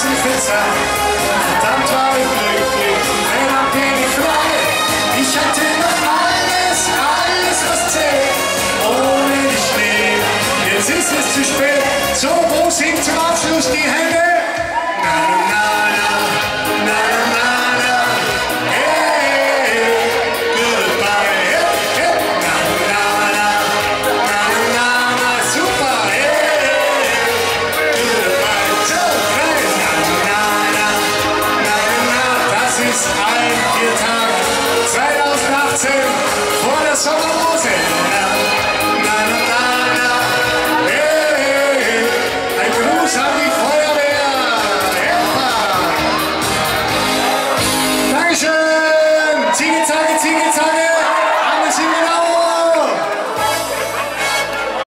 Herzen verzerrt. Verdammt war ich glücklich, dann bin ich frei. Ich hatte noch alles was zählt. Ohne dich leben, jetzt ist es zu spät. So, wo sind zum Abschluss die Hände?